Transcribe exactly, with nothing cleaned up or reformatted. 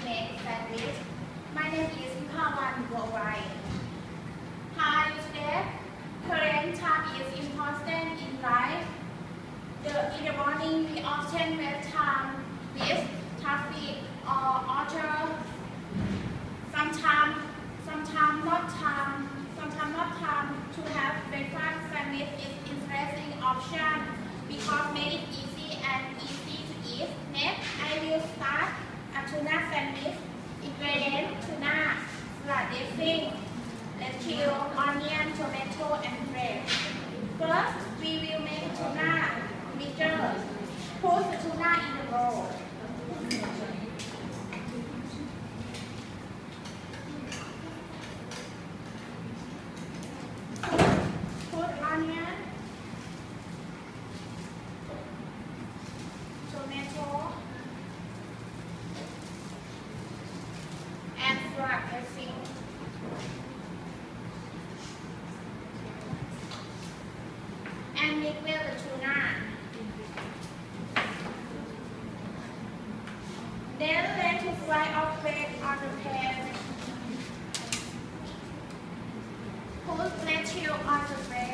make sandwich. My name is Pawan Worldwide. How are you today? Current time is important in life. The, in the morning, we often waste time with traffic or auto. Sometimes, sometimes not time. Sometimes not time to have breakfast sandwich is interesting option because make it easy and easy to eat. Next, I will start a tuna sandwich. Ingredients: tuna, salad dressing, lettuce, onion, tomato, and bread. First, we will make tuna mixture. Put the tuna in the bowl. Put onion, tomato, and salad dressing. And mix with the tuna. Then let to fry off bread on the pan. Put lettuce on the bread.